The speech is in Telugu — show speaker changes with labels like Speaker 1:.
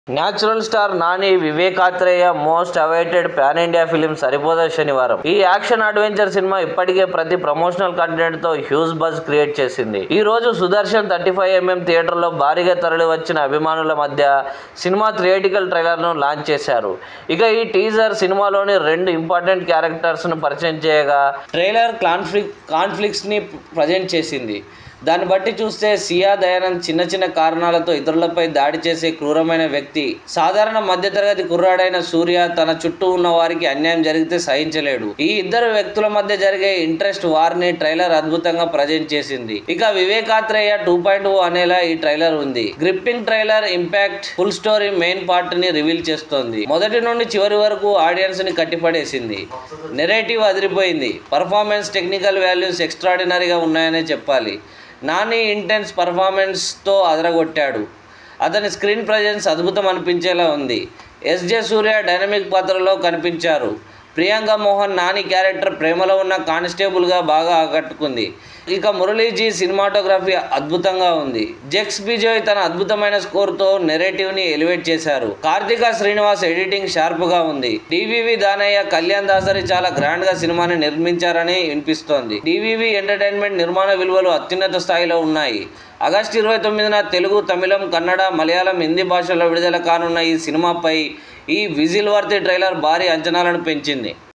Speaker 1: Natural star Nani, Vivek Athreya most awaited pan India film Saripodhaa Sanivaaram. ఈ యాక్షన్ అడ్వెంచర్ సినిమా ఇప్పటికే ప్రతి ప్రమోషనల్ కంటెంట్ తో హ్యూజ్ బజ్ క్రియేట్ చేసింది. ఈ రోజు సుదర్శన్ 35mm థియేటర్లో భారీగా తరలి వచ్చిన అభిమానుల మధ్య సినిమా థియేటికల్ ట్రైలర్ ను లాంచ్ చేశారు. ఇక ఈ టీజర్ సినిమాలోని 2 ఇంపార్టెంట్ క్యారెక్టర్స్ ను పరిచయం చేయగా, ట్రైలర్ కాన్ఫ్లిక్ట్స్ ని ప్రజెంట్ చేసింది. దాన్ని బట్టి చూస్తే సియా దయానంద్ చిన్న చిన్న కారణాలతో ఇతరులపై దాడి చేసే క్రూరమైన వ్యక్తి. సాధారణ మధ్యతరగతి కుర్రాడైన సూర్య తన చుట్టూ ఉన్న వారికి అన్యాయం జరిగితే సహించలేడు. ఈ ఇద్దరు వ్యక్తుల మధ్య జరిగే ఇంట్రెస్ట్ వార్ ని ట్రైలర్ అద్భుతంగా ప్రజెంట్ చేసింది. ఇక వివేకాత్రేయ 2.0 అనేలా ఈ ట్రైలర్ ఉంది. Gripping trailer impactful story main part ని రివీల్ చేస్తోంది. మొదటి నుండి చివరి వరకు ఆడియన్స్ ని కట్టిపడేసింది. నెరేటివ్ అదిరిపోయింది. పర్ఫార్మెన్స్, టెక్నికల్ వాల్యూస్ ఎక్స్ట్రాడినరీగా ఉన్నాయనే చెప్పాలి. నాని ఇంటెన్స్ పర్ఫార్మెన్స్తో అదరగొట్టాడు. అతని స్క్రీన్ ప్రెజెన్స్ అద్భుతం అనిపించేలా ఉంది. ఎస్జే సూర్య డైనమిక్ పాత్రలో కనిపించారు. ప్రియాంక మోహన్ నాని క్యారెక్టర్ ప్రేమలో ఉన్న కానిస్టేబుల్గా బాగా ఆకట్టుకుంది. ఇక మురళీజీ సినిమాటోగ్రఫీ అద్భుతంగా ఉంది. జెక్స్ బిజోయ్ తన అద్భుతమైన స్కోర్తో నెరేటివ్ని ఎలివేట్ చేశారు. కార్తిక శ్రీనివాస్ ఎడిటింగ్ షార్ప్గా ఉంది. డివివి దానయ్య, కళ్యాణ్ దాసరి చాలా గ్రాండ్గా సినిమాని నిర్మించారని వినిపిస్తోంది. డివివి ఎంటర్టైన్మెంట్ నిర్మాణ విలువలు అత్యున్నత స్థాయిలో ఉన్నాయి. ఆగస్టు 29న తెలుగు, తమిళం, కన్నడ, మలయాళం, హిందీ భాషల్లో విడుదల కానున్న ఈ సినిమాపై ఈ విజిల్ వర్తి ట్రైలర్ భారీ అంచనాలను పెంచింది.